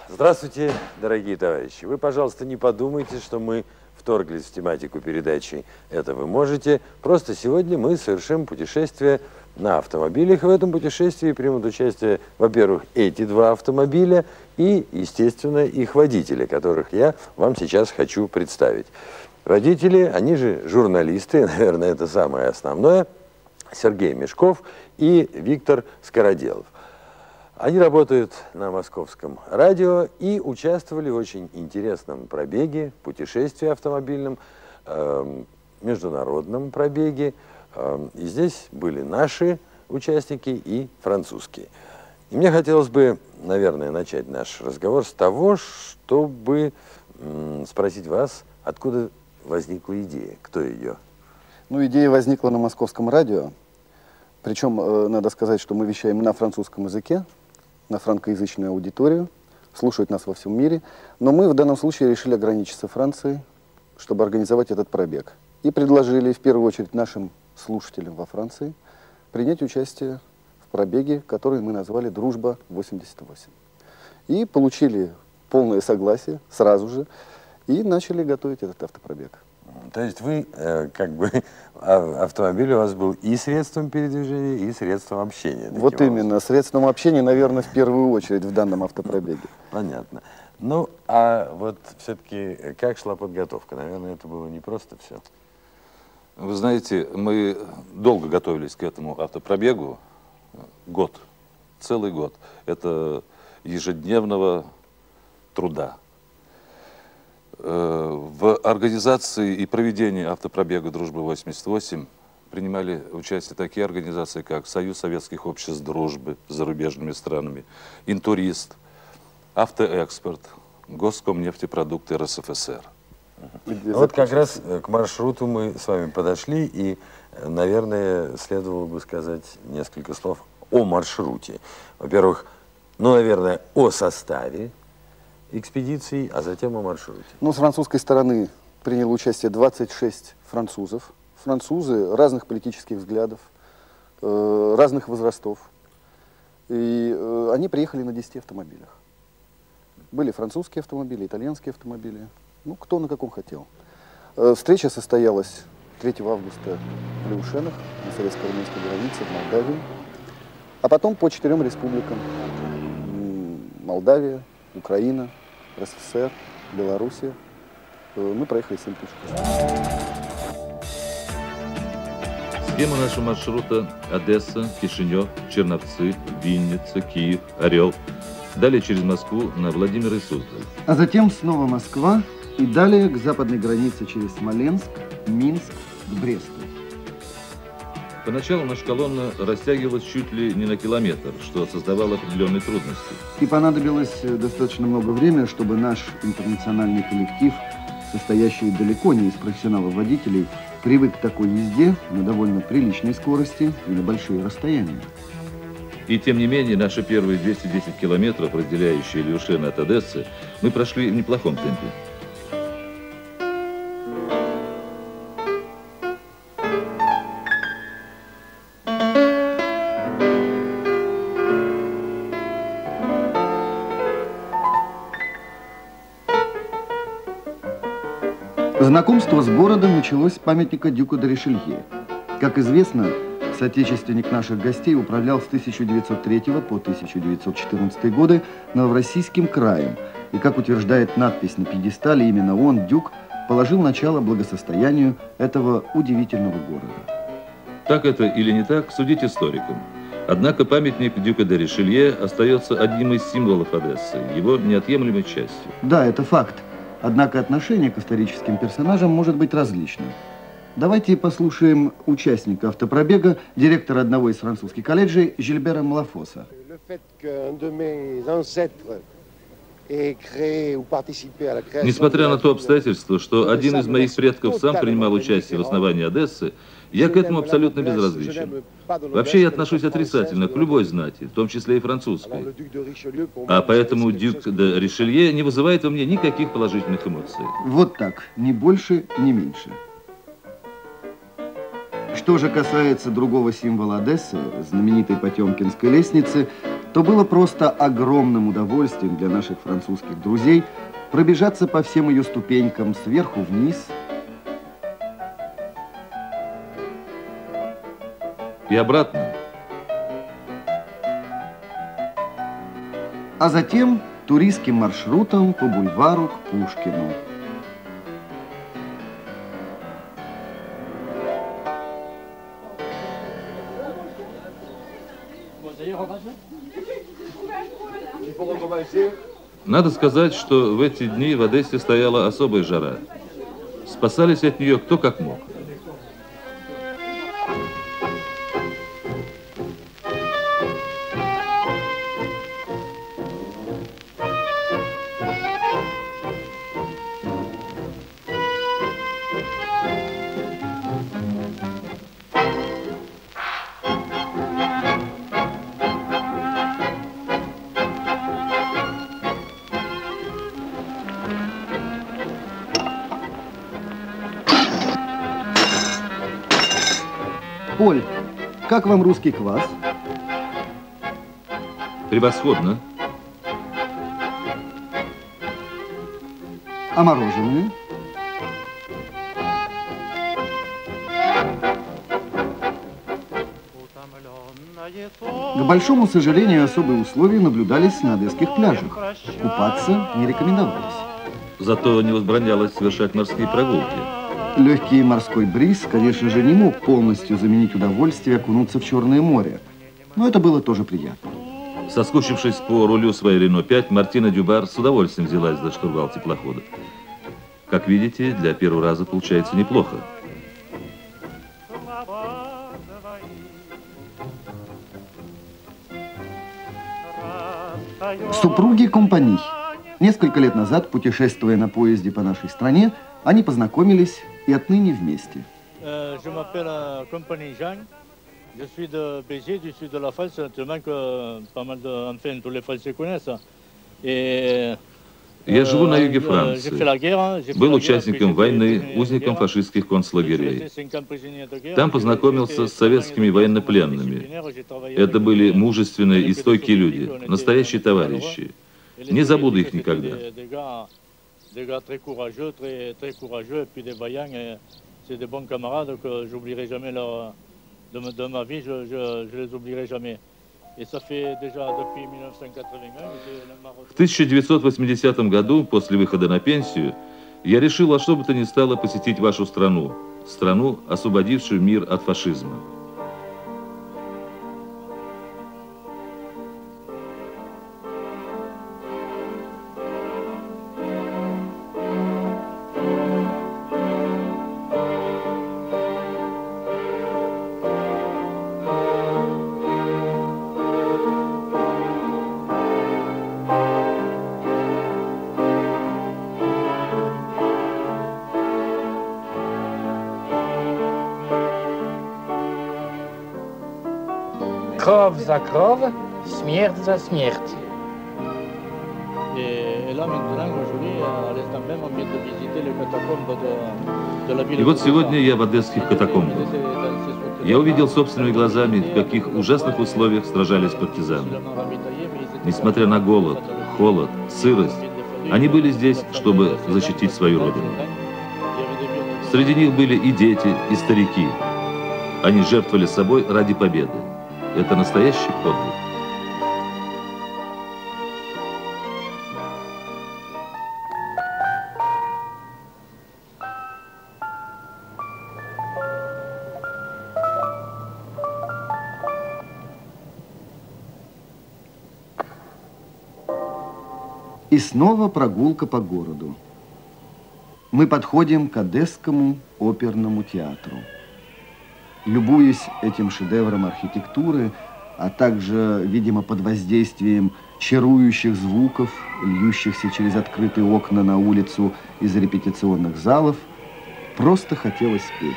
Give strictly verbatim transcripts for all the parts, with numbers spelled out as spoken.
Здравствуйте, дорогие товарищи. Вы, пожалуйста, не подумайте, что мы вторглись в тематику передачи «Это вы можете». Просто сегодня мы совершим путешествие на автомобилях. И в этом путешествии примут участие, во-первых, эти два автомобиля и, естественно, их водители, которых я вам сейчас хочу представить. Водители, они же журналисты, наверное, это самое основное, Сергей Мешков и Виктор Скороделов. Они работают на Московском радио и участвовали в очень интересном пробеге, путешествии автомобильном, э, международном пробеге. Э, и здесь были наши участники и французские. И мне хотелось бы, наверное, начать наш разговор с того, чтобы э, спросить вас, откуда возникла идея, кто ее? Ну, идея возникла на Московском радио. Причем, э, надо сказать, что мы вещаем на французском языке, на франкоязычную аудиторию, слушают нас во всем мире. Но мы в данном случае решили ограничиться Францией, чтобы организовать этот пробег. И предложили, в первую очередь, нашим слушателям во Франции принять участие в пробеге, который мы назвали «Дружба восемьдесят восемь». И получили полное согласие сразу же, и начали готовить этот автопробег. То есть вы, э, как бы, автомобиль у вас был и средством передвижения, и средством общения. Вот именно, средством общения, наверное, в первую очередь в данном автопробеге. Понятно. Ну, а вот все-таки как шла подготовка? Наверное, это было не просто все. Вы знаете, мы долго готовились к этому автопробегу. Год, целый год. Это ежедневного труда. В организации и проведении автопробега «Дружба восемьдесят восемь» принимали участие такие организации, как Союз Советских Обществ Дружбы с зарубежными странами, Интурист, Автоэкспорт, Госкомнефтепродукты РСФСР. Вот как раз к маршруту мы с вами подошли, и, наверное, следовало бы сказать несколько слов о маршруте. Во-первых, ну, наверное, о составе экспедиции, а затем о маршруте. Ну, с французской стороны приняло участие двадцать шесть французов. Французы разных политических взглядов, э, разных возрастов. И э, они приехали на десяти автомобилях. Были французские автомобили, итальянские автомобили. Ну, кто на каком хотел. Э, встреча состоялась третьего августа в Леушенах, на советско-румынской границе, в Молдавии. А потом по четырем республикам. Молдавия, Украина, РСФСР, Белоруссия. Мы проехали семь тысяч. Схема нашего маршрута: Одесса, Кишинев, Черновцы, Винница, Киев, Орел. Далее через Москву на Владимир и Суздаль. А затем снова Москва и далее к западной границе через Смоленск, Минск, к Бресту. Поначалу наша колонна растягивалась чуть ли не на километр, что создавало определенные трудности. И понадобилось достаточно много времени, чтобы наш интернациональный коллектив, состоящий далеко не из профессионалов-водителей, привык к такой езде на довольно приличной скорости и на большие расстояния. И тем не менее, наши первые двести десять километров, разделяющие Леушены от Одессы, мы прошли в неплохом темпе. Знакомство с городом началось с памятника Дюка де Ришелье. Как известно, соотечественник наших гостей управлял с тысяча девятьсот третьего по тысяча девятьсот четырнадцатый годы Новороссийским краем. И, как утверждает надпись на пьедестале, именно он, Дюк, положил начало благосостоянию этого удивительного города. Так это или не так, судить историкам. Однако памятник Дюка де Ришелье остается одним из символов Одессы, его неотъемлемой частью. Да, это факт. Однако отношение к историческим персонажам может быть различным. Давайте послушаем участника автопробега, директора одного из французских колледжей, Жильбера Малафоса. Несмотря на то обстоятельство, что один из моих предков сам принимал участие в основании Одессы, я к этому абсолютно безразличен. Вообще я отношусь отрицательно к любой знати, в том числе и французской. А поэтому Дюк де Ришелье не вызывает во мне никаких положительных эмоций. Вот так, ни больше, ни меньше. Что же касается другого символа Одессы, знаменитой Потемкинской лестницы, то было просто огромным удовольствием для наших французских друзей пробежаться по всем ее ступенькам сверху вниз. И обратно. А затем туристским маршрутом по бульвару к Пушкину. Надо сказать, что в эти дни в Одессе стояла особая жара. Спасались от нее кто как мог. Поль, как вам русский квас? Превосходно. А мороженое? К большому сожалению, особые условия наблюдались на одесских пляжах. Купаться не рекомендовалось. Зато не возбранялось совершать морские прогулки. Легкий морской бриз, конечно же, не мог полностью заменить удовольствие окунуться в Черное море. Но это было тоже приятно. Соскучившись по рулю своей Рено пять, Мартина Дюбар с удовольствием взялась за штурвал теплохода. Как видите, для первого раза получается неплохо. Супруги Компани. Несколько лет назад, путешествуя на поезде по нашей стране, они познакомились и отныне вместе. Je m'appelle Compagnie Jean. Je suis de Béziers, du sud de la France, naturellement que pas mal de, enfin, tous les Français connaissent. Et Я живу на юге Франции. Был участником войны, узником фашистских концлагерей. Там познакомился с советскими военнопленными. Это были мужественные и стойкие люди, настоящие товарищи. Не забуду их никогда. Des gars très courageux, très, très courageux, et puis des vaillants, c'est des bons camarades que j'oublierai jamais leur, de, de ma vie, je, je, je les oublierai jamais. Et ça fait déjà depuis mille neuf cent quatre-vingt-un. В тысяча девятьсот восьмидесятом году, после выхода на пенсию, я решил во что бы то ни стало посетить вашу страну, страну, освободившую мир от фашизма. Кров за кров, смерть за смерть. Et là maintenant, aujourd'hui, à l'instant même, on vient de visiter les catacombes de, de la ville. И вот сегодня я в одесских катакомбах. Я увидел собственными глазами, в каких ужасных условиях сражались партизаны. Несмотря на голод, холод, сырость, они были здесь, чтобы защитить свою родину. Среди них были и дети, и старики. Они жертвовали собой ради победы. Это настоящий подвиг. И снова прогулка по городу. Мы подходим к Одесскому оперному театру. Любуясь этим шедевром архитектуры, а также, видимо, под воздействием чарующих звуков, льющихся через открытые окна на улицу из репетиционных залов, просто хотелось петь.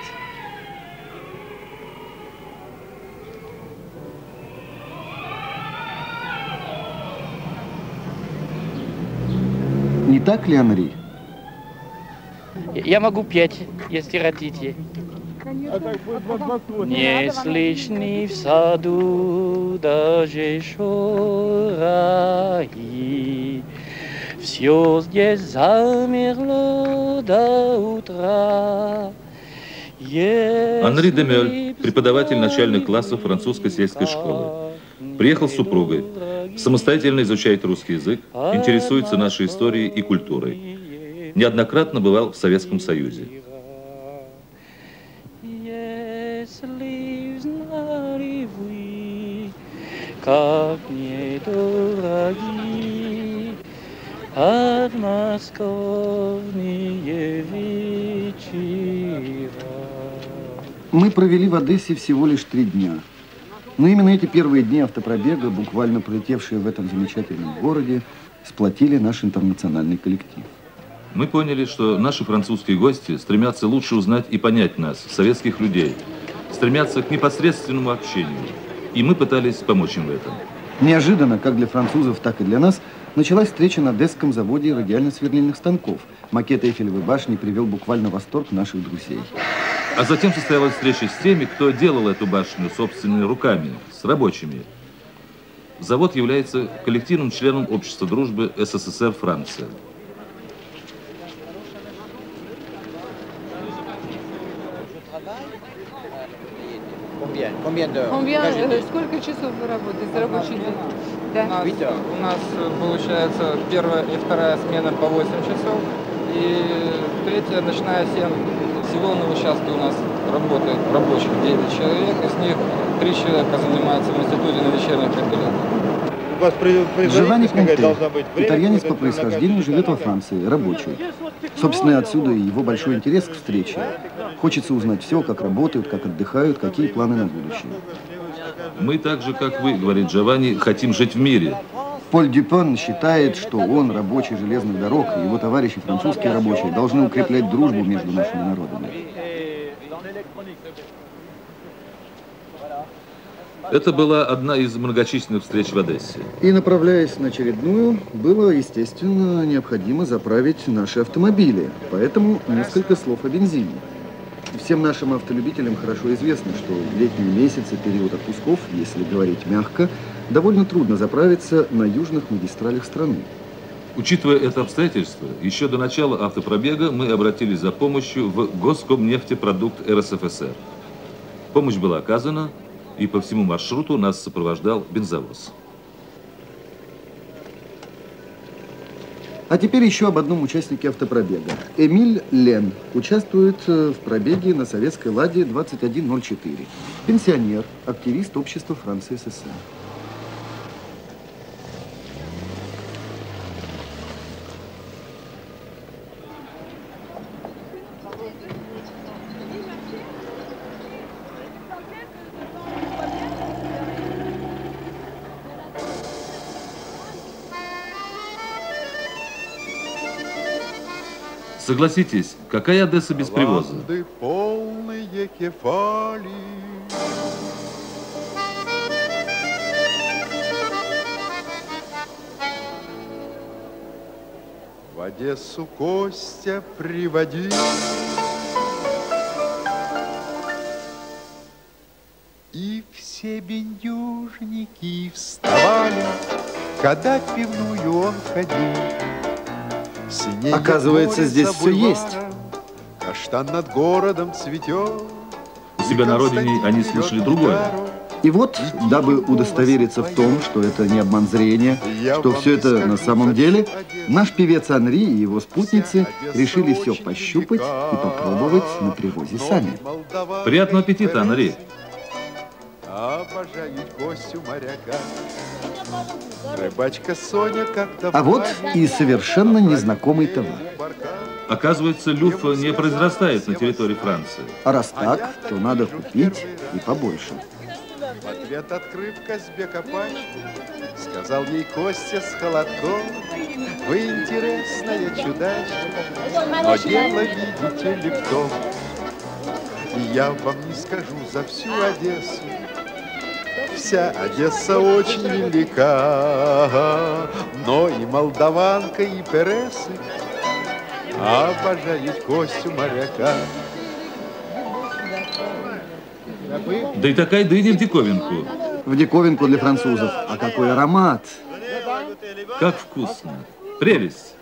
Не так ли, Анри? Я могу петь, если хотите. Не слышны в саду даже шорохи, все здесь замерло до утра. Анри Демёль, преподаватель начальных классов французской сельской школы. Приехал с супругой, самостоятельно изучает русский язык, интересуется нашей историей и культурой. Неоднократно бывал в Советском Союзе. Если знали вы, как мне дороги подмосковные вечера. Мы провели в Одессе всего лишь три дня. Но именно эти первые дни автопробега, буквально пролетевшие в этом замечательном городе, сплотили наш интернациональный коллектив. Мы поняли, что наши французские гости стремятся лучше узнать и понять нас, советских людей, стремятся к непосредственному общению. И мы пытались помочь им в этом. Неожиданно, как для французов, так и для нас, началась встреча на Одесском заводе радиально-сверлильных станков. Макет Эйфелевой башни привел буквально в восторг наших друзей. А затем состоялась встреча с теми, кто делал эту башню собственными руками, с рабочими. Завод является коллективным членом Общества дружбы СССР Франция. Combien, сколько часов вы работаете, рабочий день? Да. У нас, у нас получается первая и вторая смена по восемь часов, и третья ночная семь. Всего на участке у нас работает рабочих девять человек, из них три человека занимаются в институте на вечерних отделениях. Джованни Конте, итальянец по происхождению, живет во Франции, рабочий. Собственно, отсюда и его большой интерес к встрече. Хочется узнать все, как работают, как отдыхают, какие планы на будущее. Мы так же, как вы, говорит Джованни, хотим жить в мире. Поль Дюпон считает, что он, рабочий железных дорог, и его товарищи, французские рабочие, должны укреплять дружбу между нашими народами. Это была одна из многочисленных встреч в Одессе. И, направляясь на очередную, было, естественно, необходимо заправить наши автомобили. Поэтому несколько слов о бензине. Всем нашим автолюбителям хорошо известно, что в летние месяцы, период отпусков, если говорить мягко, довольно трудно заправиться на южных магистралях страны. Учитывая это обстоятельство, еще до начала автопробега мы обратились за помощью в Госкомнефтепродукт РСФСР. Помощь была оказана, и по всему маршруту нас сопровождал бензовоз. А теперь еще об одном участнике автопробега. Эмиль Лен участвует в пробеге на советской «Ладе» двадцать один ноль четыре. Пенсионер, активист общества Франции СССР. Согласитесь, какая Одесса без привоза? Полные кефали. В Одессу Костя приводил. И все бендюжники вставали, когда в пивную он ходил. Синее Оказывается, здесь все есть. Каштан над городом цветет. У себя на родине они слышали другое. И вот, дабы удостовериться в том, что это не обман зрения, что все это на самом деле, наш певец Анри и его спутницы решили все пощупать и попробовать на привозе сами. Приятного аппетита, Анри! Обожают Костю моряка. Рыбачка Соня как-то... А вот и совершенно незнакомый товар. Оказывается, люф не произрастает на территории Франции. А раз так, то надо купить и побольше. В ответ открывка с бекапачки. Сказал ей Костя с холодком: вы интересная чудачка, но дело, видите ли, в том, и я вам не скажу за всю Одессу. Вся Одесса очень велика, но и молдаванка, и пересы обожают Костю моряка. Да и такая дыня в диковинку. В диковинку для французов. А какой аромат! Как вкусно. Прелесть.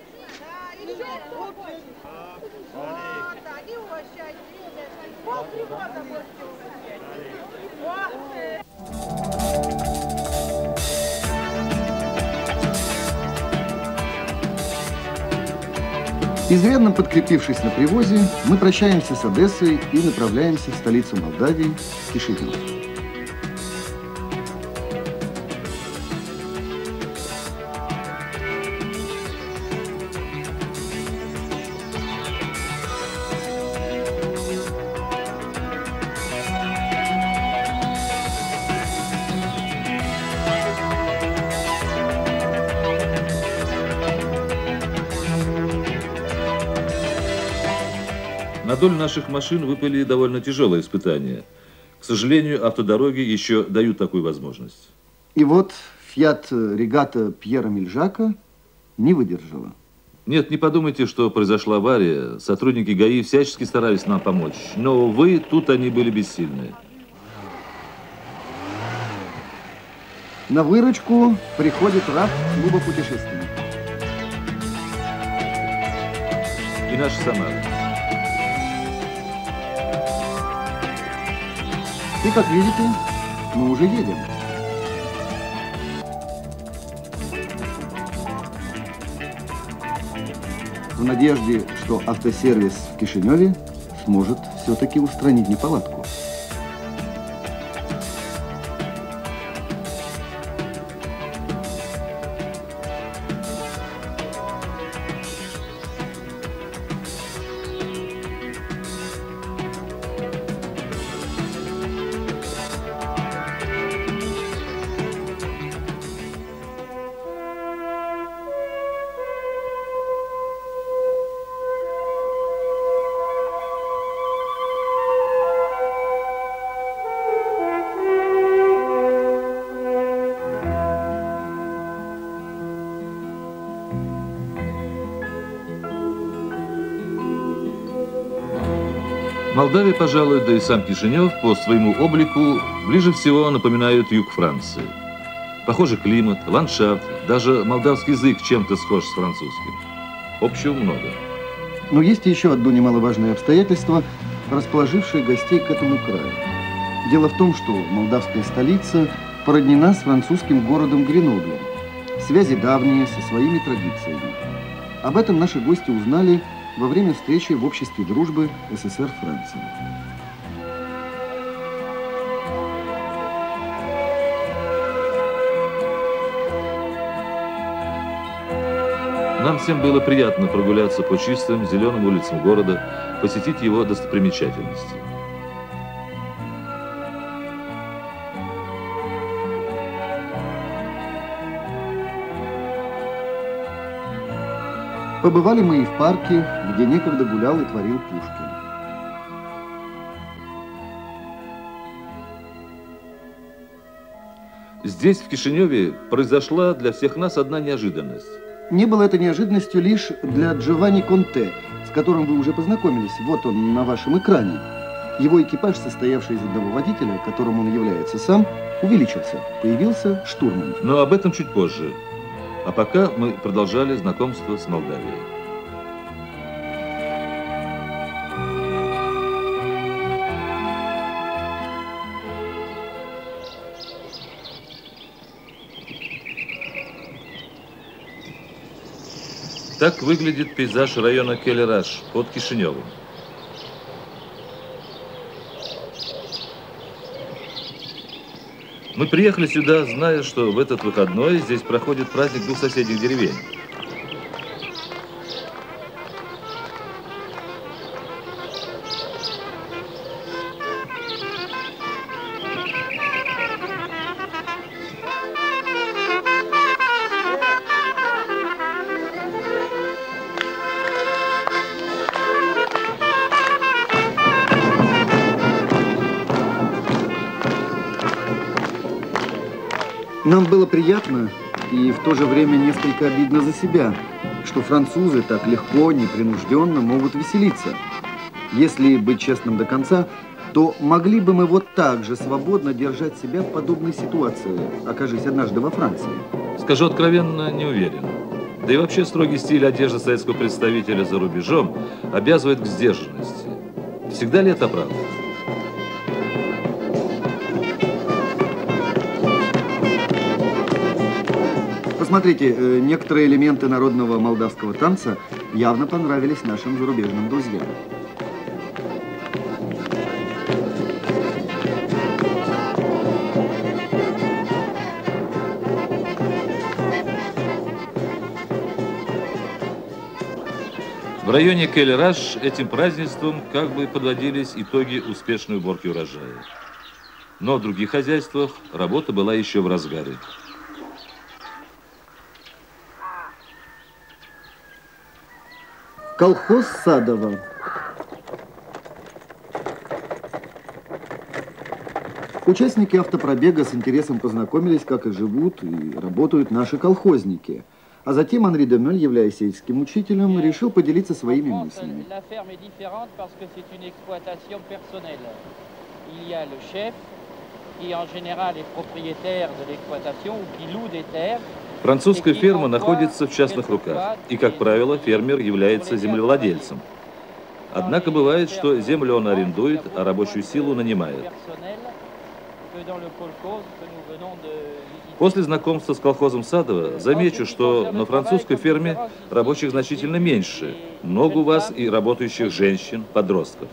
Изрядно подкрепившись на привозе, мы прощаемся с Одессой и направляемся в столицу Молдавии, Кишинев. На долю наших машин выпали довольно тяжелые испытания. К сожалению, автодороги еще дают такую возможность. И вот Фиат Регата Пьера Мельжака не выдержала. Нет, не подумайте, что произошла авария. Сотрудники ГАИ всячески старались нам помочь. Но, увы, тут они были бессильны. На выручку приходит раб клуба путешественников. И наша Самара. И, как видите, мы уже едем. В надежде, что автосервис в Кишиневе сможет все-таки устранить неполадку. Молдавия, пожалуй, да и сам Кишинев по своему облику ближе всего напоминают юг Франции. Похожий климат, ландшафт, даже молдавский язык чем-то схож с французским. Общего много. Но есть еще одно немаловажное обстоятельство, расположившее гостей к этому краю. Дело в том, что молдавская столица породнена с французским городом Греноблем. Связи давние, со своими традициями. Об этом наши гости узнали во время встречи в Обществе дружбы СССР Франции. Нам всем было приятно прогуляться по чистым зеленым улицам города, посетить его достопримечательности. Побывали мы и в парке, где некогда гулял и творил Пушкин. Здесь, в Кишиневе, произошла для всех нас одна неожиданность. Не было это неожиданностью лишь для Джованни Конте, с которым вы уже познакомились. Вот он на вашем экране. Его экипаж, состоявший из одного водителя, которым он является сам, увеличился. Появился штурман. Но об этом чуть позже. А пока мы продолжали знакомство с Молдавией. Так выглядит пейзаж района Келераш под Кишиневым. Мы приехали сюда, зная, что в этот выходной здесь проходит праздник двух соседних деревень. Нам было приятно и в то же время несколько обидно за себя, что французы так легко, непринужденно могут веселиться. Если быть честным до конца, то могли бы мы вот так же свободно держать себя в подобной ситуации, окажись однажды во Франции? Скажу откровенно, не уверен. Да и вообще строгий стиль одежды советского представителя за рубежом обязывает к сдержанности. Всегда ли это правда? Посмотрите, некоторые элементы народного молдавского танца явно понравились нашим зарубежным друзьям. В районе Кель-Раш этим празднеством как бы подводились итоги успешной уборки урожая. Но в других хозяйствах работа была еще в разгаре. Колхоз Садово. Участники автопробега с интересом познакомились, как и живут и работают наши колхозники. А затем Анри де Мёль, являясь сельским учителем, решил поделиться своими мыслями. Французская ферма находится в частных руках, и, как правило, фермер является землевладельцем. Однако бывает, что землю он арендует, а рабочую силу нанимает. После знакомства с колхозом Садово замечу, что на французской ферме рабочих значительно меньше. Много у вас и работающих женщин, подростков.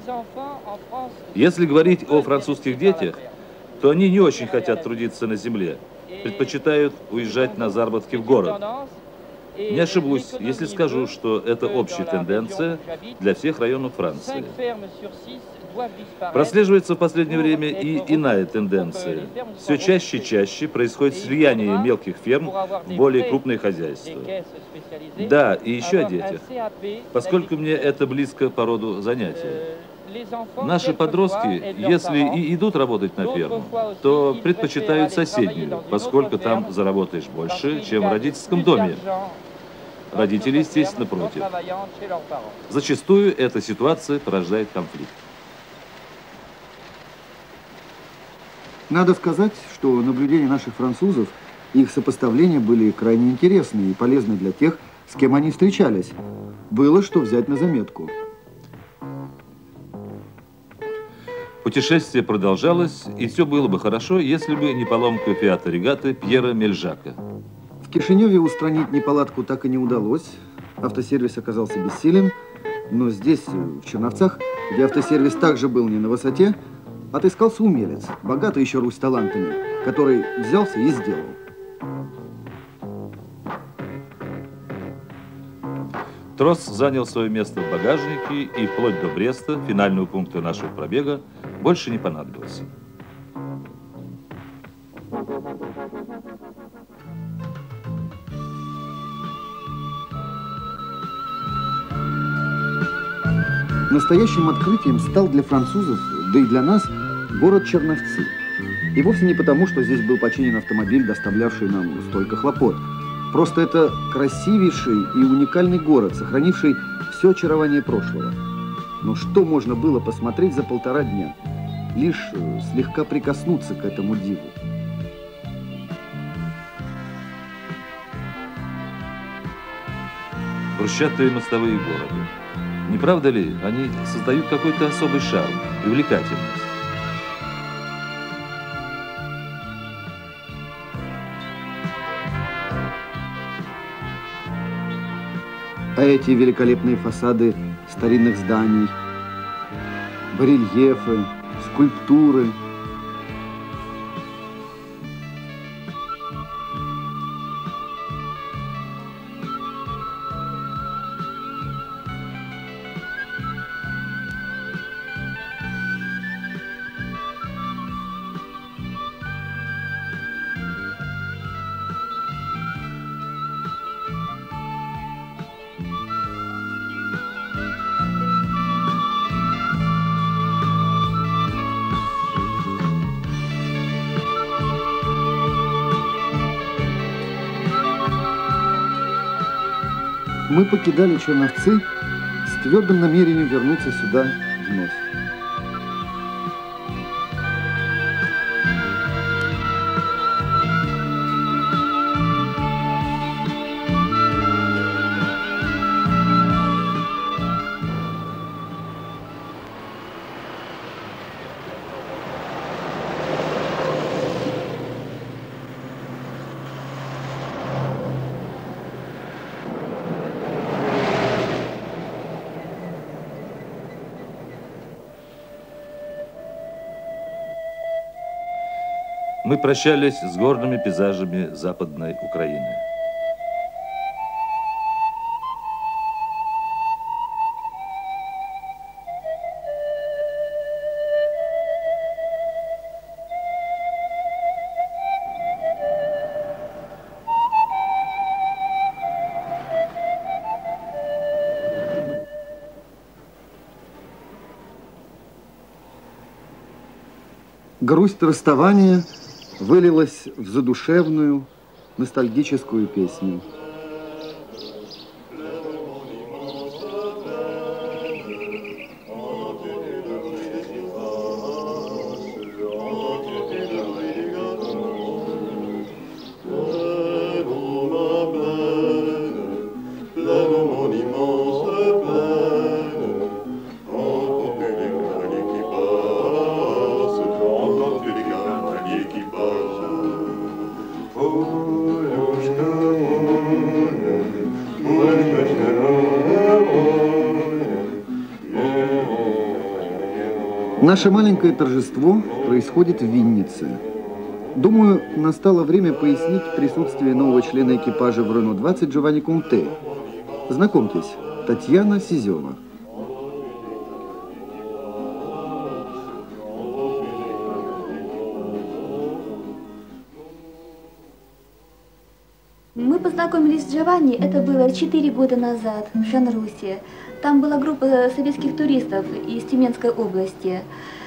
Если говорить о французских детях, то они не очень хотят трудиться на земле, предпочитают уезжать на заработки в город. Не ошибусь, если скажу, что это общая тенденция для всех районов Франции. Прослеживается в последнее время и иная тенденция. Все чаще и чаще происходит слияние мелких ферм в более крупные хозяйства. Да, и еще о детях, поскольку мне это близко по роду занятия. Наши подростки, если и идут работать на ферму, то предпочитают соседнюю, поскольку там заработаешь больше, чем в родительском доме. Родители, естественно, против. Зачастую эта ситуация порождает конфликт. Надо сказать, что наблюдения наших французов и их сопоставления были крайне интересны и полезны для тех, с кем они встречались. Было что взять на заметку. Путешествие продолжалось, и все было бы хорошо, если бы не поломка Фиата Регаты Пьера Мельжака. В Кишиневе устранить неполадку так и не удалось. Автосервис оказался бессилен. Но здесь, в Черновцах, где автосервис также был не на высоте, отыскался умелец, богатый еще Русь талантами, который взялся и сделал. Трос занял свое место в багажнике, и вплоть до Бреста, финального пункта нашего пробега, больше не понадобился. Настоящим открытием стал для французов, да и для нас, город Черновцы. И вовсе не потому, что здесь был починен автомобиль, доставлявший нам столько хлопот. Просто это красивейший и уникальный город, сохранивший все очарование прошлого. Но что можно было посмотреть за полтора дня? Лишь слегка прикоснуться к этому диву. Брусчатые мостовые города. Не правда ли, они создают какой-то особый шарм, привлекательность? А эти великолепные фасады старинных зданий, барельефы, скульптуры. Мы покидали Черновцы с твердым намерением вернуться сюда вновь. мы прощались с горными пейзажами Западной Украины. Грусть расставания вылилась в задушевную, ностальгическую песню. Наше маленькое торжество происходит в Виннице. Думаю, настало время пояснить присутствие нового члена экипажа в Рено двадцать Джованни Конте. Знакомьтесь, Татьяна Сизева. Мы познакомились с Джованни, это было четыре года назад, в Шанрусе. Там была группа советских туристов из Тюменской области.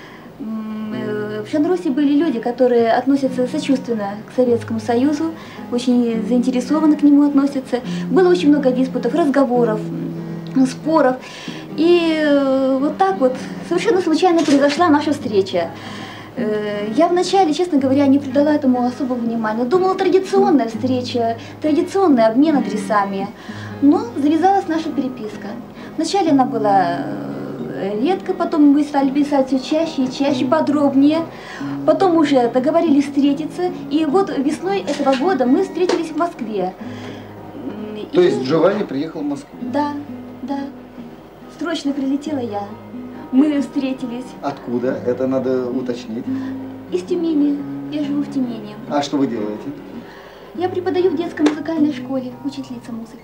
В Шанрусе были люди, которые относятся сочувственно к Советскому Союзу, очень заинтересованно к нему относятся. Было очень много диспутов, разговоров, споров. И вот так вот совершенно случайно произошла наша встреча. Я вначале, честно говоря, не придала этому особого внимания. Думала, традиционная встреча, традиционный обмен адресами. Но завязалась наша переписка. Вначале она была редко, потом мы стали писать все чаще и чаще, подробнее. Потом уже договорились встретиться. И вот весной этого года мы встретились в Москве. То и... есть Джованни приехал в Москву? Да, да. Срочно прилетела я. Мы встретились. Откуда? Это надо уточнить. Из Тюмени. Я живу в Тюмени. А что вы делаете? Я преподаю в детской музыкальной школе, учительница музыки.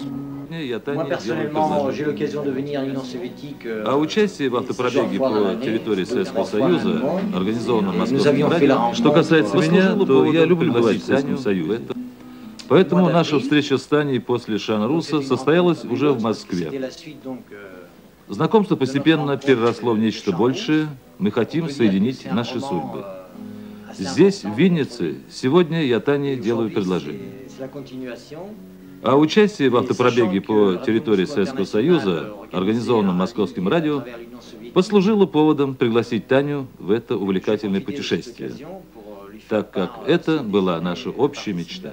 А участие в автопробеге по территории Советского Союза, организованном в Московском радио, что касается меня, то я люблю бывать в Советском Союзе. Поэтому наша встреча с Таней после Шанруса состоялась уже в Москве. Знакомство постепенно переросло в нечто большее. Мы хотим соединить наши судьбы. Здесь, в Виннице, сегодня я Тане делаю предложение. А участие в автопробеге по территории Советского Союза, организованном Московским радио, послужило поводом пригласить Таню в это увлекательное путешествие, так как это была наша общая мечта.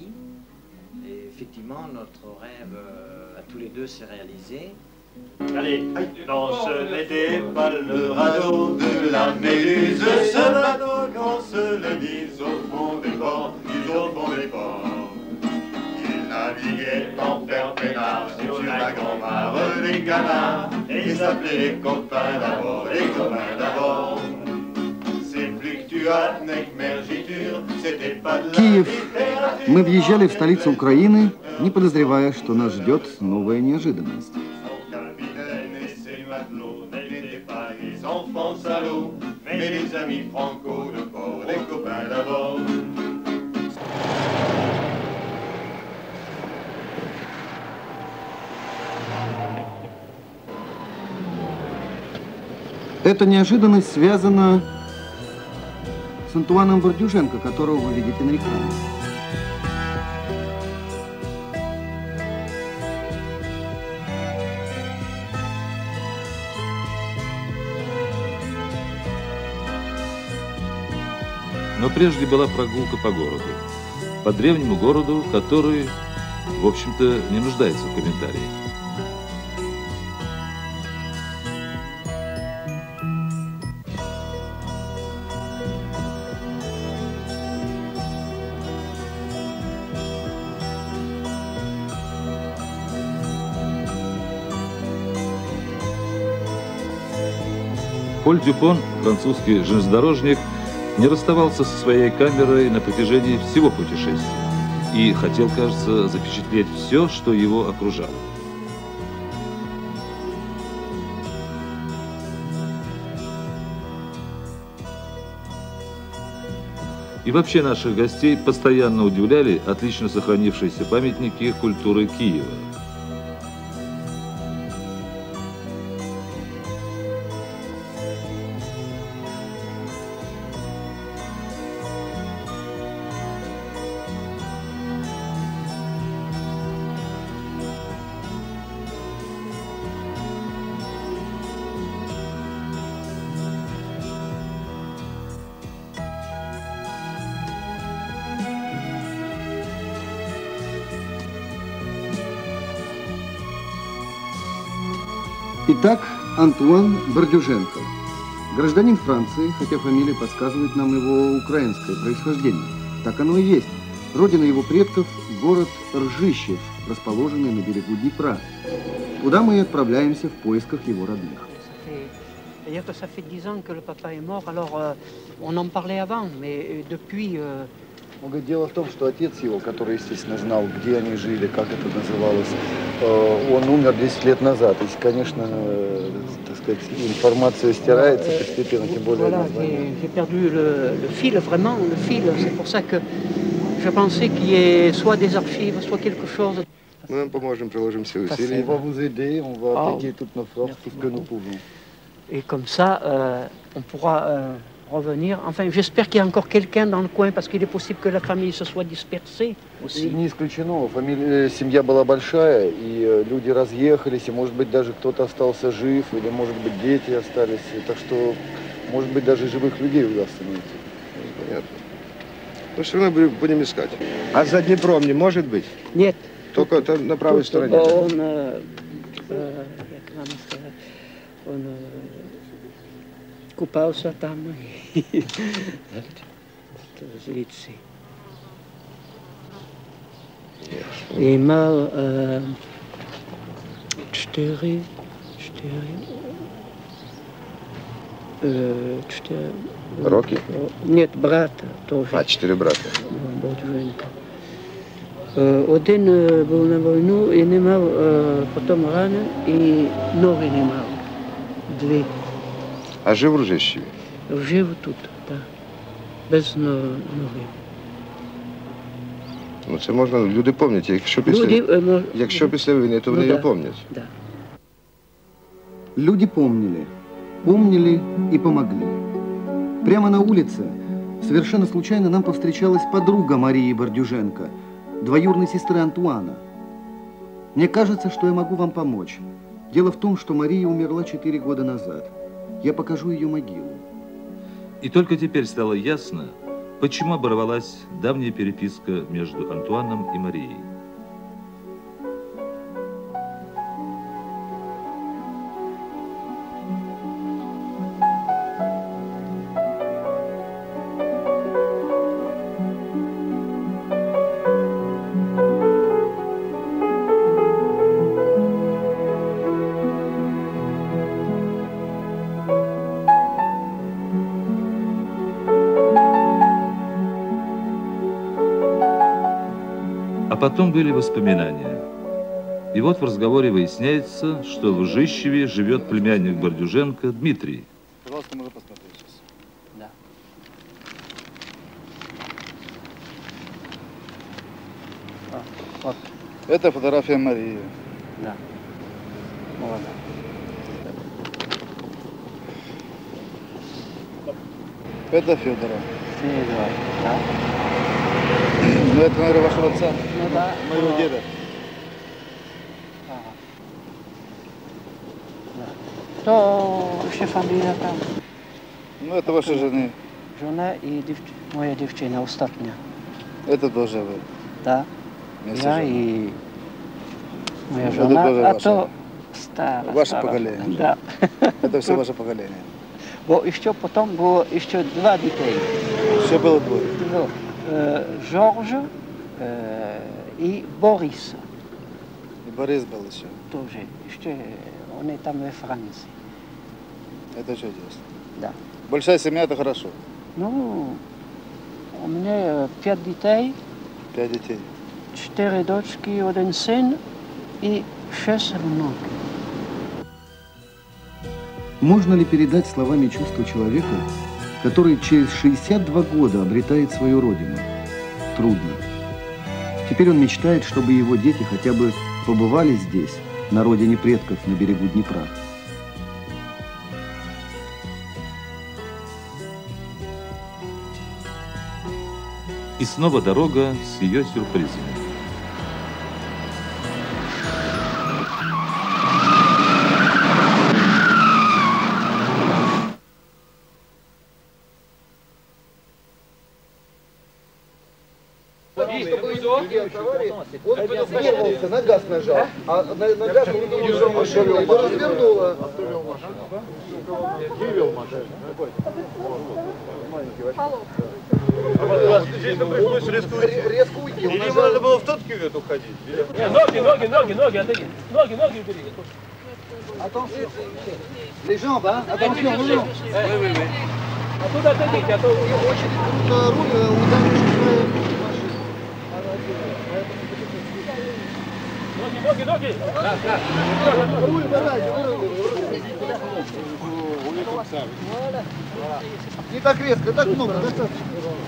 Allez, dans ce n'était pas le radeau de la Méduse, ce bateau qu'on se le dise au fond des ports, dise au fond des ports. Il naviguait en père peinard sur la grand-mare des canards, et s'appelait les copains d'abord, les copains d'abord. C'est fluctuatne mergiture, c'était pas de la Киев. Мы въезжали в столицу Украины, не подозревая, что нас ждет новая неожиданность. Mais les amis franco de port, les copains d'abord. Эта неожиданность связана с Антуаном Бордюженко, которого вы видите на экране. Но прежде была прогулка по городу. По древнему городу, который, в общем-то, не нуждается в комментариях. Поль Дюпон, французский железнодорожник, не расставался со своей камерой на протяжении всего путешествия и хотел, кажется, запечатлеть все, что его окружало. И вообще наших гостей постоянно удивляли отлично сохранившиеся памятники культуры Киева. Итак, Антуан Бардюженко. Гражданин Франции, хотя фамилия подсказывает нам его украинское происхождение. Так оно и есть. Родина его предков – город Ржищев, расположенный на берегу Днепра. Куда мы и отправляемся в поисках его родных. C'est-à-dire que ça fait dix ans que le papa est mort, alors euh, on en parlait avant, mais depuis... Euh... Дело в том, что отец его, который, естественно, знал, где они жили, как это называлось, он умер десять лет назад. И, конечно, так сказать, информация стирается постепенно, тем более название. J'ai perdu le, le fil, vraiment, le fil. C'est pour ça que je pensais qu'il y ait soit des archives, soit quelque chose. Мы вам поможем, приложим все усилия. On va vous aider, on va appliquer toutes nos forces, tout ce que nous pouvons. Et comme ça, euh, on pourra euh, revenir. Enfin, j'espère qu'il y a encore quelqu'un dans le coin, parce qu'il est possible que la famille se soit dispersée aussi. Не исключено. Фамилия, семья была большая, и люди разъехались, и, может быть, даже кто-то остался жив, или, может быть, дети остались. Так что, может быть, даже живых людей удастся найти. Понятно. Но все равно будем искать. А за Днепром не может быть? Нет. Только там на правой стороне. Он, э, э, он э, купался там. Звідси. І мав е, чотири, чотири, е, чотири... Роки? Нет, брата теж. А, чотири брата. Бардюженко. Один був на війну і не мав, потім рани, і ноги не мав. Дві. А жив у Ржищеві? Жив тут, так. Без ноги. Ну це можна, люди пам'ятають, якщо після, люди, якщо після війни, то вони ну, не пам'ятають. Да. Люди помнили, помнили и помогли. Прямо на улице, совершенно случайно, нам повстречалась подруга Марии Бардюженко, двоюродной сестры Антуана. Мне кажется, что я могу вам помочь. Дело в том, что Мария умерла четыре года назад. Я покажу ее могилу. И только теперь стало ясно, почему оборвалась давняя переписка между Антуаном и Марией. Потом были воспоминания. И вот в разговоре выясняется, что в Ржищеве живет племянник Бардюженко Дмитрий. Пожалуйста, можно посмотреть сейчас. Да. А, вот. Это фотография Марии. Да. Вот. Это Федора. Федора, да. Ну, это, наверное, вашего отца? Ну, да. Моего деда. Ага. Да. То еще фамилия там. Ну, это ваша жена. Жена и дев... моя девчина, остатня. Это тоже вы? Да. Вместе я жена. И моя жена, это а ваша. То старая. Ваше старая. Поколение? Да. Это все ваше поколение? Бо еще потом было еще два детей. Еще было двое? Ну. Жорж э, и Борис. И Борис был еще? Тоже. Еще он и там во Франции. Это чудесно. Да. Большая семья – это хорошо. Ну, у меня пять детей. Пять детей. Четыре дочки, один сын и шесть внуков. Можно ли передать словами чувства человека, который через шестьдесят два года обретает свою родину? Трудно. Теперь он мечтает, чтобы его дети хотя бы побывали здесь, на родине предков, на берегу Днепра. И снова дорога с ее сюрпризами. Он вырвался, на газ нажал, а на, на газ он выезжал машину, его развернуло. Резко уйти. Или ему надо было в тот кювет уходить? Ноги, ноги, ноги, ноги, отойди. Ноги, ноги убери. Attention, les jambes, hein? Attention, roulant. Oui, oui, oui. Оттуда отойдите, а то... Очень трудно руль ударить машину. Ноги, ноги, ноги! Да, да. Руль, давай, не так резко, так много, достаточно.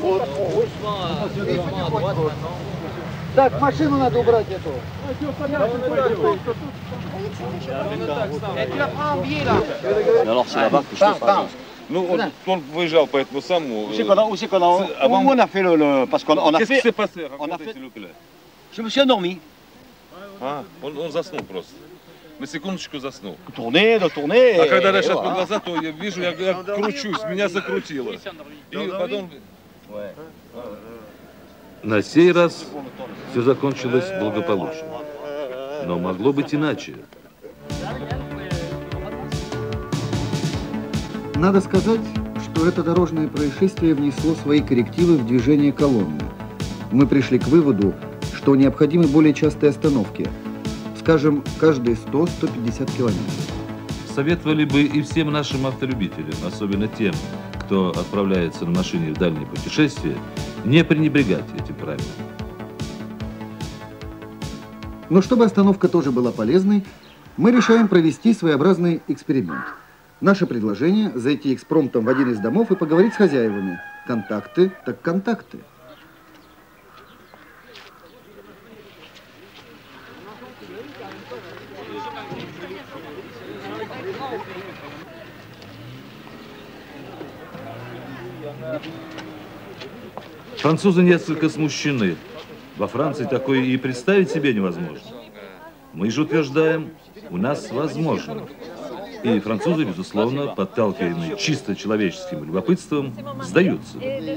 Так, машину надо убрать эту. Alors c'est là-bas que je te parle. Ну, он, он выезжал по этому самому... Où c'est qu'on a, où c'est qu'on a, А où вам- on a fait le, le parce qu'on on a Qu'est-ce qui fait, s'est passé? on a Racontez, fait, s'il vous plaît. je me suis endormi, А, он, он заснул просто. На секундочку заснул. tourner, de tourner. А et- когда et решат voilà. глаза, то я вижу, я, я кручусь, меня закрутило. И потом... На сей раз все закончилось благополучно. Но могло быть иначе. Надо сказать, что это дорожное происшествие внесло свои коррективы в движение колонны. Мы пришли к выводу, что необходимы более частые остановки, скажем, каждые сто — сто пятьдесят километров. Советовали бы и всем нашим автолюбителям, особенно тем, кто отправляется на машине в дальние путешествия, не пренебрегать этим правилом. Но чтобы остановка тоже была полезной, мы решаем провести своеобразный эксперимент. Наше предложение – зайти экспромтом в один из домов и поговорить с хозяевами. Контакты так контакты. Французы несколько смущены. Во Франции такое и представить себе невозможно. Мы же утверждаем, у нас возможно. И французы, безусловно, подталкиваемые чисто человеческим любопытством, сдаются.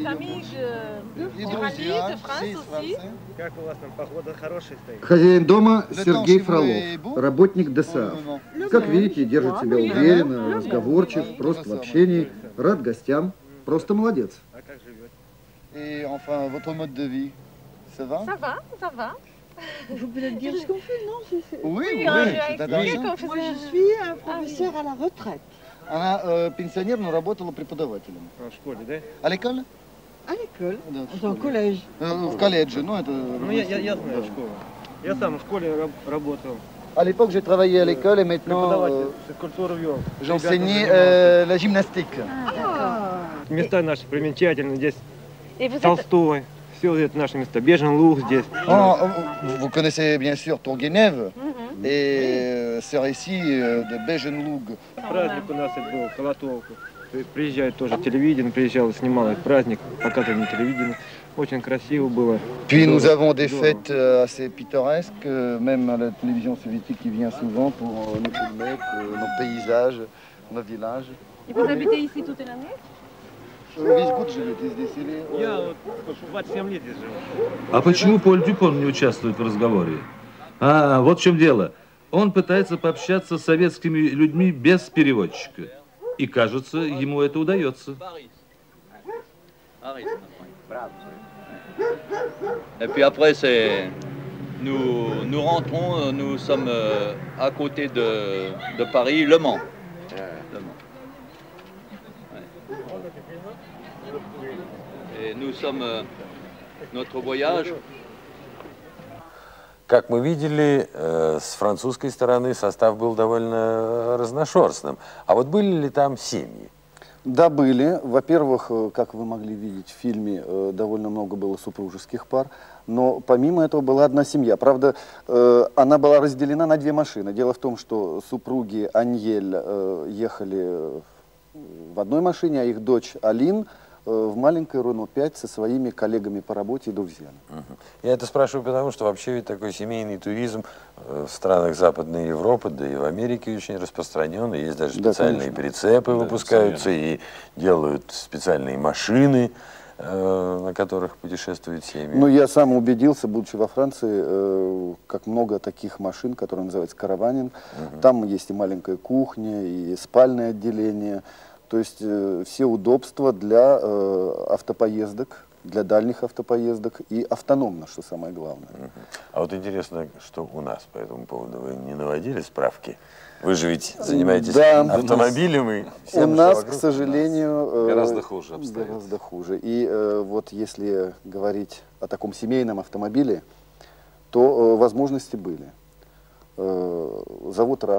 Как у вас там погода хорошая стоит? Хозяин дома Сергей Фролов, работник ДСАФ. Как видите, держит себя уверенно, разговорчив, прост в общении, рад гостям, просто молодец. А как живете? Et enfin, votre mode de vie, ça va? Ça va, ça va. Vous pouvez dire ce qu'on fait, non? C'est- Oui, oui, Oui, on c'est a intéressant. expliqué qu'on Moi, faisait... je suis un professeur à la retraite. Она э, пенсионер, но работала преподавателем. А, в школе, да? А l'école? À l'école, Да, в dans le школе. collège. Э, В колледже, ну это... Ну, я, я, я знаю Да. школу. Я сам в школе раб- работал. À l'époque, j'ai travaillé à l'école et maintenant Преподаватель euh, физкультуру вел. j'enseignais Ребята euh, la gymnastique. занимались. Места наши примечательные. Здесь Et vous êtes... Толстой. Все это наши места. Бежин Луг здесь. Oh, vous- vous connaissez bien sûr Tourguenev et euh, ce récit euh, de Bejenloug. Праздник у нас это был, Колотовку. То есть приезжает тоже телевидение, приезжал, снимал этот праздник, показывали на телевидении. Очень красиво было. Puis nous avons des Здорово. fêtes euh, assez pittoresques, euh, même à la télévision soviétique qui vient souvent pour euh, nous filmer, euh, nos paysages, nos villages. Et vous habitez ici toute l'année? Euh, Весь год живете здесь или... э, Я вот двадцать семь лет здесь живу. А почему Поль Дюпон не участвует в разговоре? А, вот в чем дело. Он пытается пообщаться с советскими людьми без переводчика. И, кажется, ему это удается. Et puis après, c'est nous, nous rentrons, nous sommes euh, à côté de, de Paris, Le Mans. Le Mans. sommes euh, notre voyage. Как мы видели, э, с французской стороны состав был довольно разношерстным. А вот были ли там семьи? Да, были. Во-первых, как вы могли видеть в фильме, довольно много было супружеских пар. Но помимо этого была одна семья. Правда, она была разделена на две машины. Дело в том, что супруги Аньель ехали в одной машине, а их дочь Алин в маленькой Рено пять со своими коллегами по работе и друзьями. Я это спрашиваю потому, что вообще ведь такой семейный туризм в странах Западной Европы, да и в Америке очень распространен. И есть даже специальные да, прицепы да, выпускаются и делают специальные машины, на которых путешествуют семьи. Ну, я сам убедился, будучи во Франции, как много таких машин, которые называются караванин. Угу. Там есть и маленькая кухня, и спальное отделение. То есть э, все удобства для э, автопоездок, для дальних автопоездок и автономно, что самое главное. Uh-huh. А вот интересно, что у нас по этому поводу? Вы не наводили справки? Вы же ведь занимаетесь да, автомобилем и всем, у нас, к сожалению, э, гораздо хуже обстоят. Гораздо хуже. И э, вот если говорить о таком семейном автомобиле, то э, возможности были. Э, завод РАФ.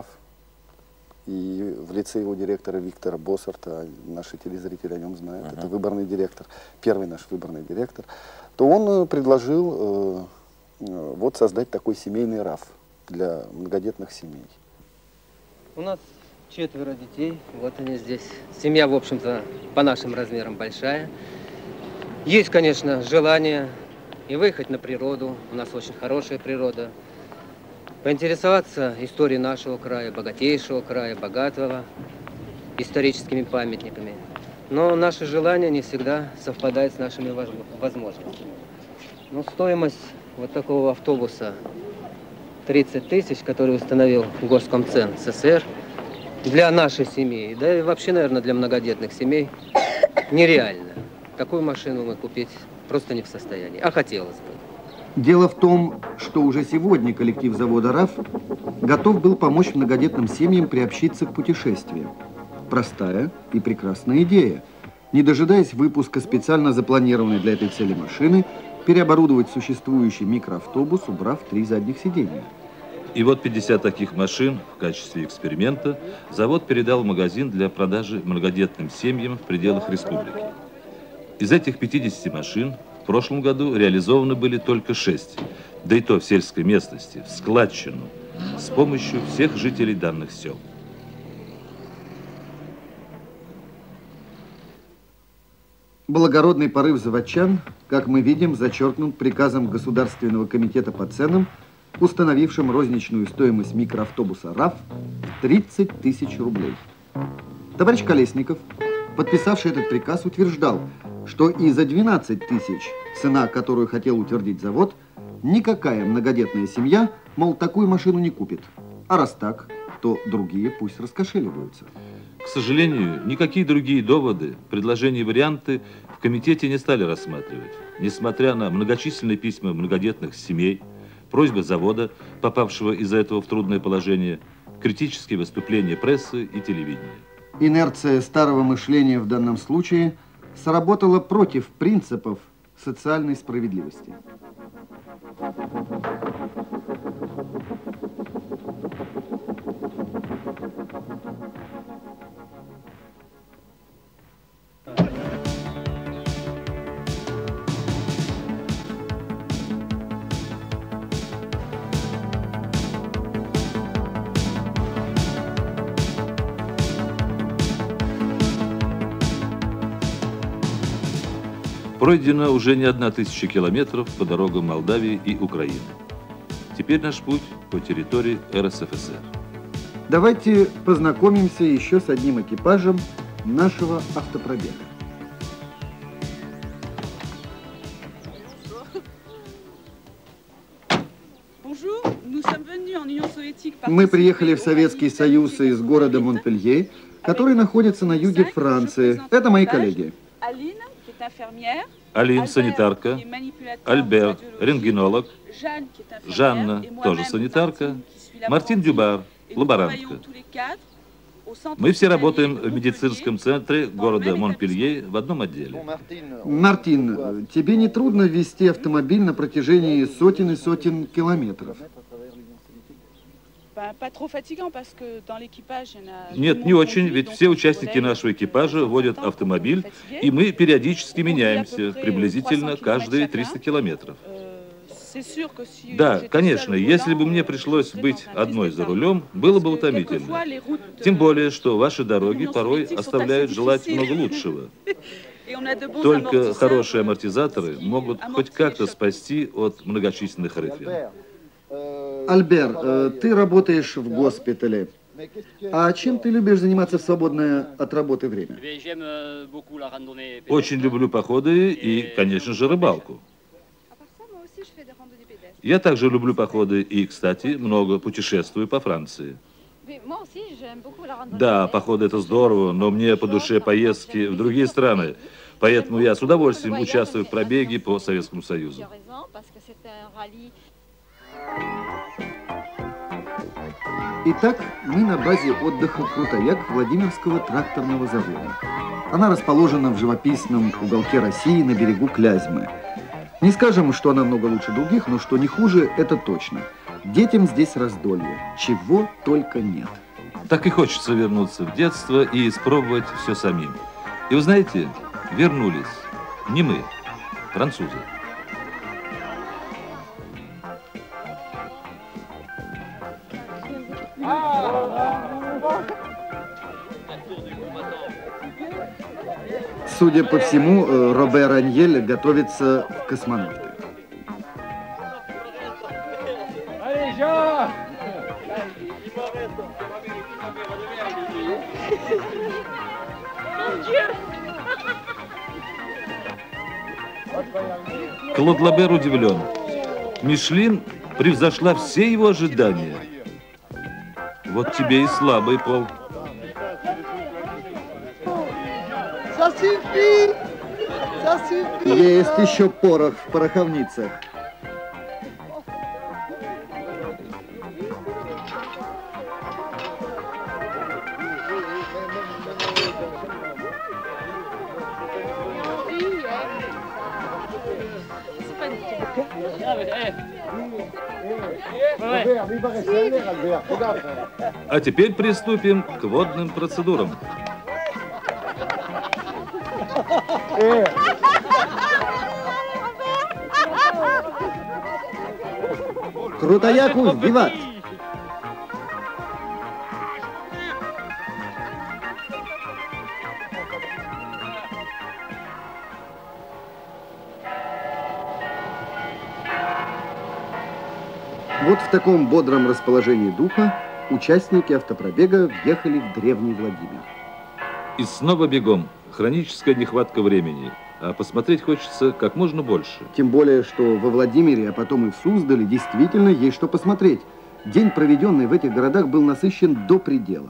И в лице его директора Виктора Боссарта, наши телезрители о нем знают, uh-huh. это выборный директор, первый наш выборный директор, то он предложил э, э, вот создать такой семейный РАФ для многодетных семей. У нас четверо детей, вот они здесь. Семья, в общем-то, по нашим размерам большая. Есть, конечно, желание и выехать на природу, у нас очень хорошая природа. Поинтересоваться историей нашего края, богатейшего края, богатого, историческими памятниками. Но наше желание не всегда совпадает с нашими возможностями. Но стоимость вот такого автобуса тридцать тысяч, который установил Госкомцен СССР, для нашей семьи, да и вообще, наверное, для многодетных семей, нереально. Такую машину мы купить просто не в состоянии, а хотелось бы. Дело в том, что уже сегодня коллектив завода РАФ готов был помочь многодетным семьям приобщиться к путешествиям. Простая и прекрасная идея. Не дожидаясь выпуска специально запланированной для этой цели машины, переоборудовать существующий микроавтобус, убрав три задних сиденья. И вот пятьдесят таких машин в качестве эксперимента завод передал в магазин для продажи многодетным семьям в пределах республики. Из этих пятидесяти машин в прошлом году реализованы были только шесть, да и то в сельской местности, в складчину, с помощью всех жителей данных сел. Благородный порыв заводчан, как мы видим, зачеркнут приказом Государственного комитета по ценам, установившим розничную стоимость микроавтобуса РАФ в тридцать тысяч рублей. Товарищ Колесников, подписавший этот приказ, утверждал, что и за двенадцать тысяч, цена, которую хотел утвердить завод, никакая многодетная семья, мол, такую машину не купит. А раз так, то другие пусть раскошеливаются. К сожалению, никакие другие доводы, предложения и варианты в комитете не стали рассматривать, несмотря на многочисленные письма многодетных семей, просьбы завода, попавшего из-за этого в трудное положение, критические выступления прессы и телевидения. Инерция старого мышления в данном случае сработала против принципов социальной справедливости. Пройдено уже не одна тысяча километров по дорогам Молдавии и Украины. Теперь наш путь по территории РСФСР. Давайте познакомимся еще с одним экипажем нашего автопробега. Мы приехали в Советский Союз из города Монпелье, который находится на юге Франции. Это мои коллеги. Алин, санитарка, Альбер, рентгенолог, Жанна, тоже санитарка, Мартин Дюбар, лаборантка. Мы все работаем в медицинском центре города Монпелье в одном отделе. Мартин, тебе не трудно вести автомобиль на протяжении сотен и сотен километров? Нет, не очень, ведь все участники нашего экипажа водят автомобиль, и мы периодически меняемся, приблизительно каждые триста километров. Да, конечно, если бы мне пришлось быть одной за рулем, было бы утомительно. Тем более, что ваши дороги порой оставляют желать много лучшего. Только хорошие амортизаторы могут хоть как-то спасти от многочисленных рытвин. Альбер, ты работаешь в госпитале. А чем ты любишь заниматься в свободное от работы время? Очень люблю походы и, конечно же, рыбалку. Я также люблю походы и, кстати, много путешествую по Франции. Да, походы это здорово, но мне по душе поездки в другие страны. Поэтому я с удовольствием участвую в пробеге по Советскому Союзу. Итак, мы на базе отдыха «Крутояк» Владимирского тракторного завода. Она расположена в живописном уголке России на берегу Клязьмы. Не скажем, что она много лучше других, но что не хуже, это точно. Детям здесь раздолье, чего только нет. Так и хочется вернуться в детство и испробовать все самим. И вы знаете, вернулись. Не мы, французы. Судя по всему, Робер Аньель готовится в космонавты. Клод Лабер удивлен. Мишлен превзошла все его ожидания. Вот тебе и слабый пол. Есть еще порох в пороховницах. А теперь приступим к водным процедурам. Крутояку виват! Вот в таком бодром расположении духа участники автопробега въехали в древний Владимир. И снова бегом. Хроническая нехватка времени. А посмотреть хочется как можно больше. Тем более, что во Владимире, а потом и в Суздале, действительно есть что посмотреть. День, проведенный в этих городах, был насыщен до предела.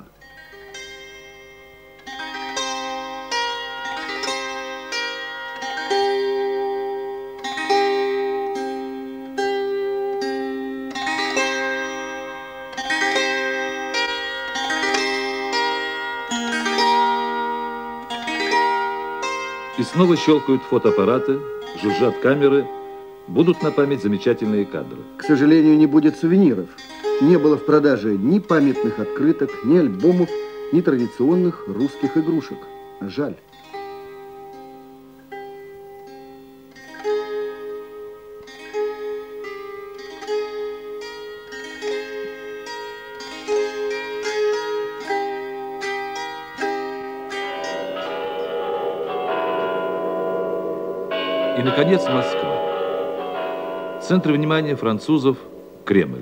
И снова щелкают фотоаппараты, жужжат камеры, будут на память замечательные кадры. К сожалению, не будет сувениров. Не было в продаже ни памятных открыток, ни альбомов, ни традиционных русских игрушек. Жаль. И, наконец, Москва. Центр внимания французов – Кремль.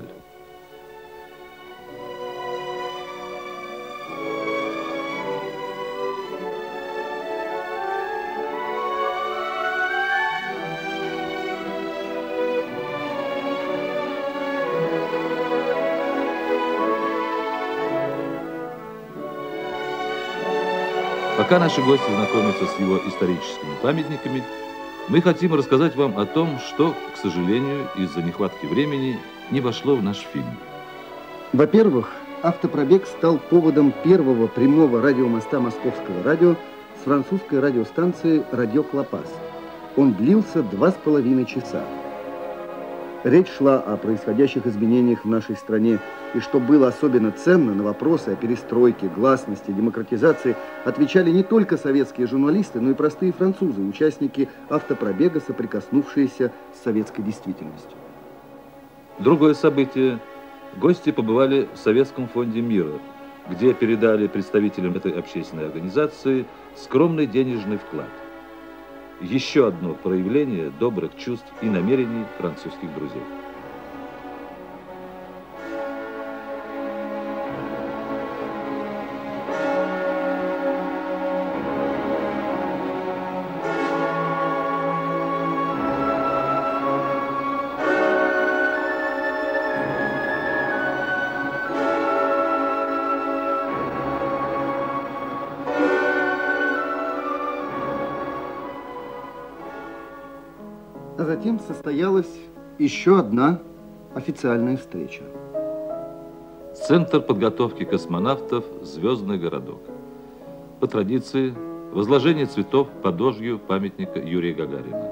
Пока наши гости знакомятся с его историческими памятниками, мы хотим рассказать вам о том, что, к сожалению, из-за нехватки времени не вошло в наш фильм. Во-первых, Автопробег стал поводом первого прямого радиомоста Московского радио с французской радиостанцией «Радио Клопас». Он длился два с половиной часа. Речь шла о происходящих изменениях в нашей стране, и что было особенно ценно, на вопросы о перестройке, гласности, демократизации отвечали не только советские журналисты, но и простые французы, участники автопробега, соприкоснувшиеся с советской действительностью. Другое событие. Гости побывали в Советском фонде мира, где передали представителям этой общественной организации скромный денежный вклад. Еще одно проявление добрых чувств и намерений французских друзей. А затем состоялась еще одна официальная встреча. Центр подготовки космонавтов «Звездный городок». По традиции, возложение цветов к подножью памятника Юрия Гагарина.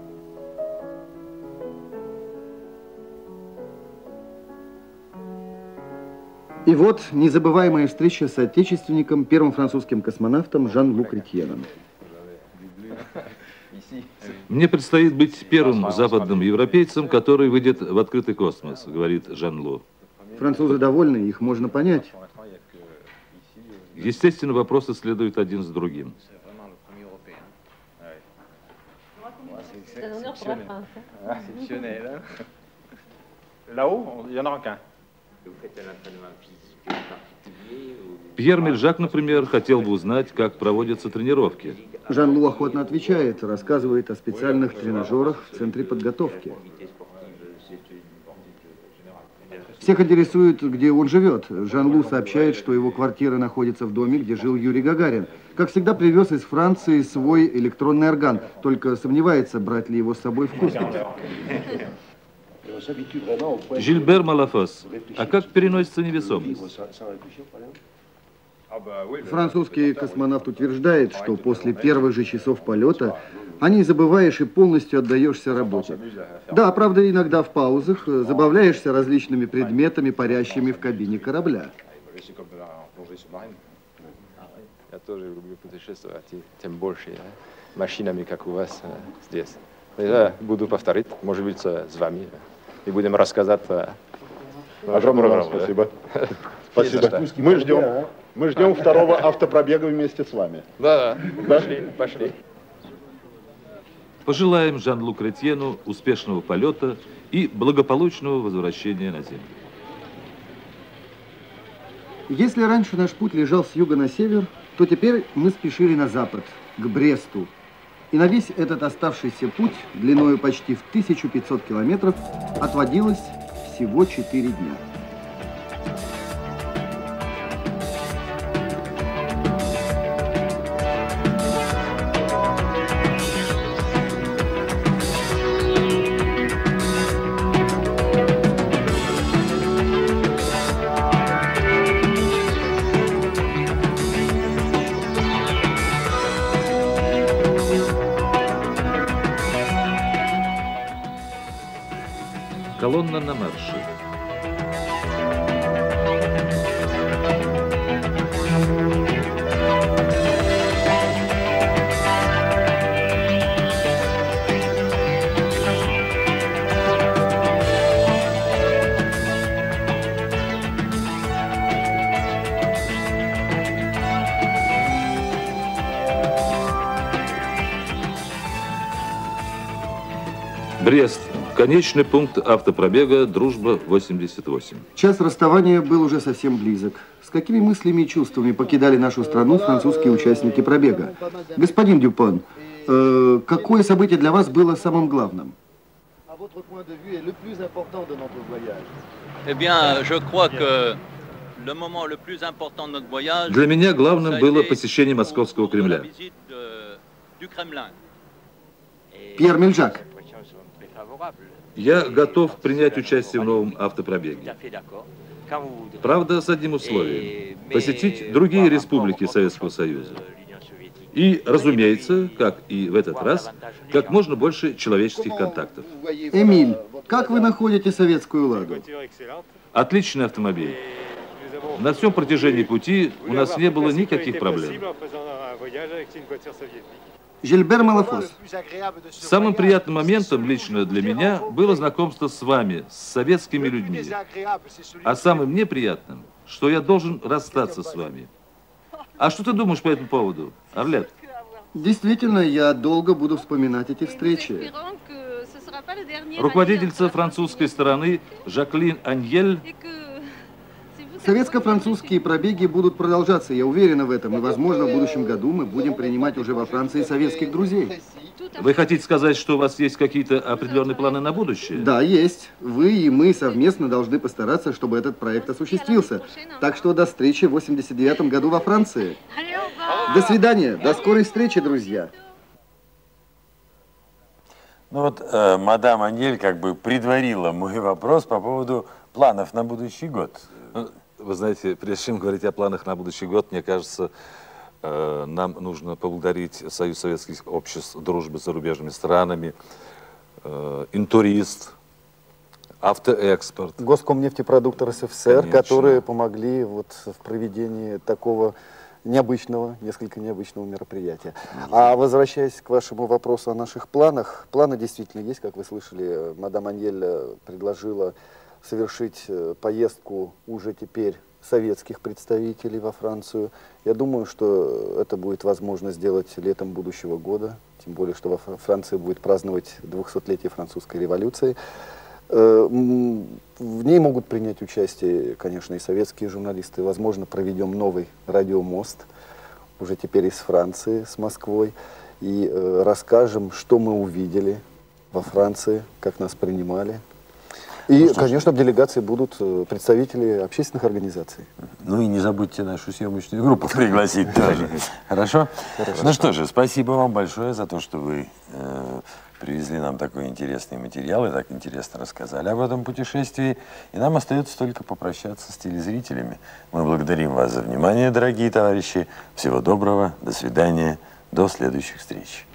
И вот незабываемая встреча с отечественником, первым французским космонавтом Жан-Лу Кретьеном. Мне предстоит быть первым западным европейцем, который выйдет в открытый космос, говорит Жан-Лу. Французы довольны, их можно понять. Естественно, вопросы следуют один с другим. Пьер Мельжак, например, хотел бы узнать, как проводятся тренировки. Жан-Лу охотно отвечает, рассказывает о специальных тренажерах в центре подготовки. Всех интересует, где он живет. Жан-Лу сообщает, что его квартира находится в доме, где жил Юрий Гагарин. Как всегда, привез из Франции свой электронный орган, только сомневается, брать ли его с собой в космос. Жильбер Малафос, а как переносится невесомость? Французский космонавт утверждает, что после первых же часов полета о ней забываешь и полностью отдаешься работе. Да, правда, иногда в паузах забавляешься различными предметами, парящими в кабине корабля. Я тоже люблю путешествовать, и тем больше машинами, как у вас здесь. Я буду повторить, может быть, с вами, и будем рассказать огромное программу. Спасибо. Спасибо. Мы ждем. Мы ждем второго автопробега вместе с вами. Да, да? Пошли, пошли. Пожелаем Жан-Лу Кретьену успешного полета и благополучного возвращения на Землю. Если раньше наш путь лежал с юга на север, то теперь мы спешили на запад, к Бресту. И на весь этот оставшийся путь, длиною почти в тысячу пятьсот километров, отводилось всего четыре дня. Колонна на марше. Брест. Конечный пункт автопробега «Дружба восемьдесят восемь». Час расставания был уже совсем близок. С какими мыслями и чувствами покидали нашу страну французские участники пробега? Господин Дюпон, э, какое событие для вас было самым главным? Для меня главным было посещение Московского Кремля. Пьер Мельжак. Я готов принять участие в новом автопробеге. Правда, с одним условием – посетить другие республики Советского Союза. И, разумеется, как и в этот раз, как можно больше человеческих контактов. Эмиль, как вы находите советскую «Ладу»? Отличный автомобиль. На всем протяжении пути у нас не было никаких проблем. Жильбер Малафос. Самым приятным моментом лично для меня было знакомство с вами, с советскими людьми. А самым неприятным, что я должен расстаться с вами. А что ты думаешь по этому поводу, Арлет? Действительно, я долго буду вспоминать эти встречи. Руководительница французской стороны Жаклин Аньель. Советско-французские пробеги будут продолжаться, я уверена в этом. И, возможно, в будущем году мы будем принимать уже во Франции советских друзей. Вы хотите сказать, что у вас есть какие-то определенные планы на будущее? Да, есть. Вы и мы совместно должны постараться, чтобы этот проект осуществился. Так что до встречи в восемьдесят девятом году во Франции. До свидания. До скорой встречи, друзья. Ну вот, э, мадам Аньель как бы предварила мой вопрос по поводу планов на будущий год. Вы знаете, прежде чем говорить о планах на будущий год, мне кажется, э, нам нужно поблагодарить Союз Советских Обществ Дружбы с зарубежными странами, э, Интурист, Автоэкспорт. Госкомнефтепродукты РСФСР, Конечно. которые помогли вот в проведении такого необычного, несколько необычного мероприятия. А возвращаясь к вашему вопросу о наших планах, планы действительно есть, как вы слышали, мадам Аньель предложила совершить поездку уже теперь советских представителей во Францию. Я думаю, что это будет возможно сделать летом будущего года, тем более, что во Франции будет праздновать двухсотлетие французской революции. В ней могут принять участие, конечно, и советские журналисты. Возможно, проведем новый радиомост, уже теперь из Франции, с Москвой, и расскажем, что мы увидели во Франции, как нас принимали. И, ну, конечно, в делегации будут представители общественных организаций. Ну и не забудьте нашу съемочную группу пригласить тоже. Хорошо? Ну что же, спасибо вам большое за то, что вы э, привезли нам такой интересный материал и так интересно рассказали об этом путешествии. И нам остается только попрощаться с телезрителями. Мы благодарим вас за внимание, дорогие товарищи. Всего доброго, до свидания, до следующих встреч.